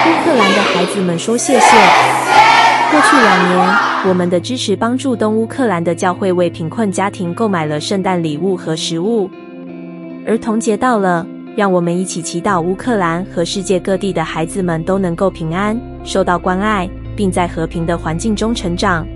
乌克兰的孩子们说谢谢。过去2年，我们的支持帮助东乌克兰的教会为贫困家庭购买了圣诞礼物和食物。儿童节到了，让我们一起祈祷乌克兰和世界各地的孩子们都能够平安，受到关爱，并在和平的环境中成长。